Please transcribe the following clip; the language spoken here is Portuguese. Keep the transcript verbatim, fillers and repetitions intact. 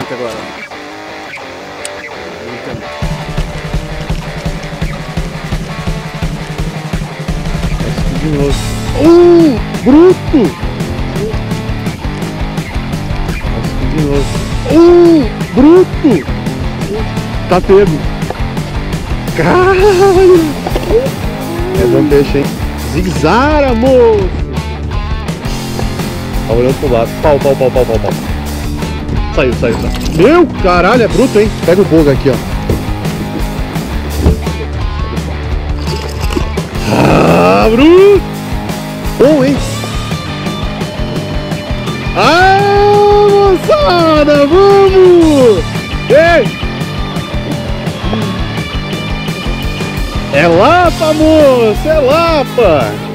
direita agora. De novo. Uh, bruto! De novo. Uh, bruto! Tá pego. Caralho! É bom peixe, hein? Zigzara, moço! Tá olhando pro lado. Pau, pau, pau, pau, pau, pau. Saiu, saiu, saiu. Meu caralho, é bruto, hein? Pega o boga aqui, ó. Ah, bruto! Bom, hein? Ah, moçada, vamos! Ei! É lapa, moço! É lapa!